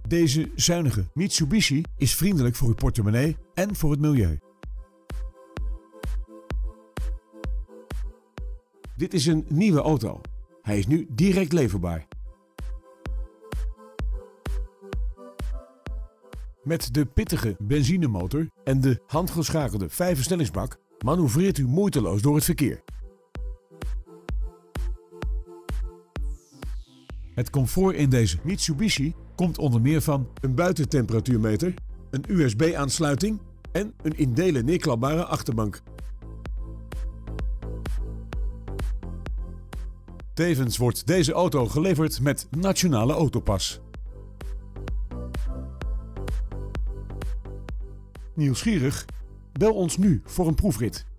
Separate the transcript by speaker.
Speaker 1: Deze zuinige Mitsubishi is vriendelijk voor uw portemonnee en voor het milieu. Dit is een nieuwe auto. Hij is nu direct leverbaar. Met de pittige benzinemotor en de handgeschakelde 5-versnellingsbak manoeuvreert u moeiteloos door het verkeer. Het comfort in deze Mitsubishi komt onder meer van een buitentemperatuurmeter, een USB-aansluiting en een in delen neerklapbare achterbank. Tevens wordt deze auto geleverd met Nationale Autopas. Nieuwsgierig? Bel ons nu voor een proefrit.